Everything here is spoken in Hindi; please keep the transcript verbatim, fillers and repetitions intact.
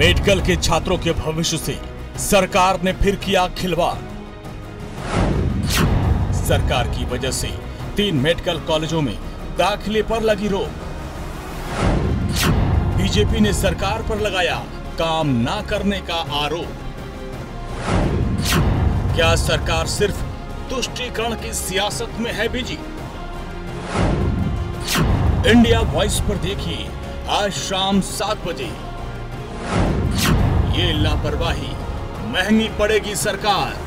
मेडिकल के छात्रों के भविष्य से सरकार ने फिर किया खिलवाड़। सरकार की वजह से तीन मेडिकल कॉलेजों में दाखिले पर लगी रोक। बीजेपी ने सरकार पर लगाया काम ना करने का आरोप। क्या सरकार सिर्फ तुष्टीकरण की सियासत में है बिजी? इंडिया वॉइस पर देखिए आज शाम सात बजे। ये लापरवाही महंगी पड़ेगी सरकार।